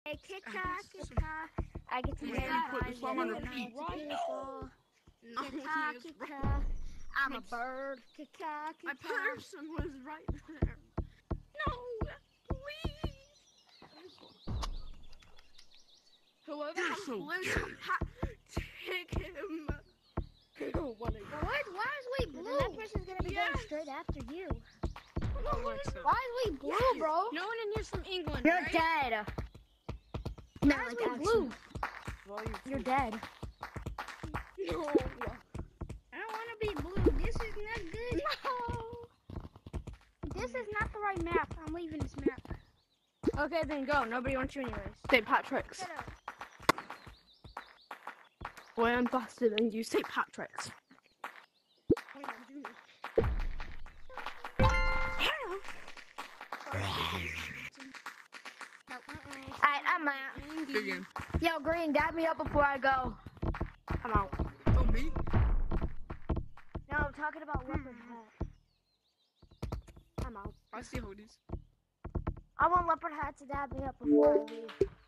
I get to Yeah, marry you put the song on repeat. people. No, he is right. I'm a bird. My person was right there. No, please. Whoever has blue, take him. Why is we blue? That person's gonna be going straight after you. Why is we blue, bro? No one in here's from England. You're right? dead. No, Why is like we blue? Well, You're dead. No. I don't want to be blue. This is not good. No. This is not the right map. I'm leaving this map. Okay, then go. Nobody wants you anyways. St. Patrick's. Shut up. Boy, I'm busted and you St. Patrick's. Alright, I'm out. Again. Yo, Green, dab me up before I go. I'm out. Oh, me? No, I'm talking about leopard hat. I'm out. I see hoodies. I want leopard hat to dab me up before I leave.